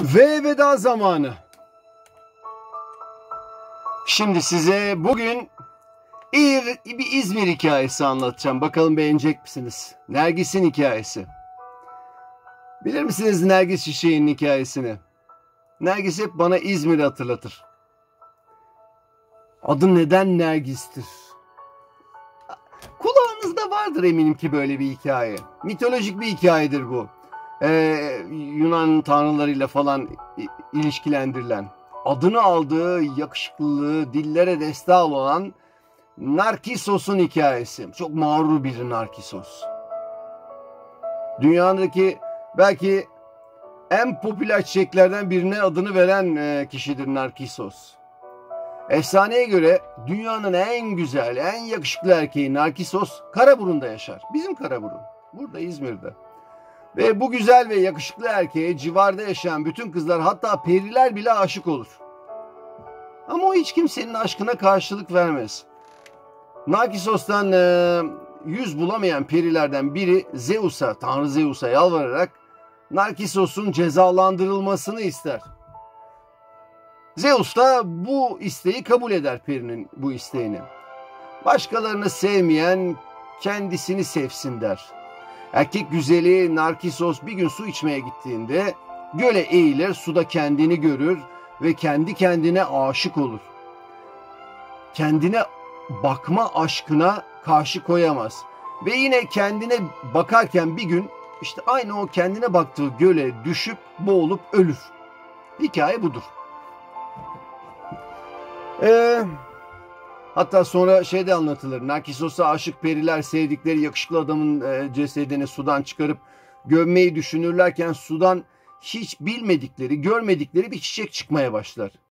Ve veda zamanı. Şimdi size bugün bir İzmir hikayesi anlatacağım. Bakalım beğenecek misiniz? Nergis'in hikayesi. Bilir misiniz Nergis Çiçeği'nin hikayesini? Nergis hep bana İzmir'i hatırlatır. Adı neden Nergis'tir? Kulağınızda vardır eminim ki böyle bir hikaye. Mitolojik bir hikayedir bu. Yunan tanrılarıyla falan ilişkilendirilen. Adını aldığı yakışıklılığı dillere destan olan Narkissos'un hikayesi. Çok mağrur bir Narkissos. Dünyadaki belki en popüler çiçeklerden birine adını veren kişidir Narkissos. Efsaneye göre dünyanın en güzel, en yakışıklı erkeği Narkissos Karaburun'da yaşar. Bizim Karaburun. Burada İzmir'de. Ve bu güzel ve yakışıklı erkeğe civarda yaşayan bütün kızlar, hatta periler bile aşık olur. Ama o hiç kimsenin aşkına karşılık vermez. Narkissos'tan yüz bulamayan perilerden biri Zeus'a, Tanrı Zeus'a yalvararak Narkissos'un cezalandırılmasını ister. Zeus da bu isteği kabul eder, perinin bu isteğini. Başkalarını sevmeyen kendisini sevsin der. Erkek güzeli Narkissos bir gün su içmeye gittiğinde göle eğilir, suda kendini görür ve kendi kendine aşık olur. Kendine bakma aşkına karşı koyamaz. Ve yine kendine bakarken bir gün işte aynı o kendine baktığı göle düşüp boğulup ölür. Hikaye budur. Hatta sonra şeyde anlatılır. Narkissos'a aşık periler sevdikleri yakışıklı adamın cesedini sudan çıkarıp gömmeyi düşünürlerken sudan hiç bilmedikleri, görmedikleri bir çiçek çıkmaya başlar.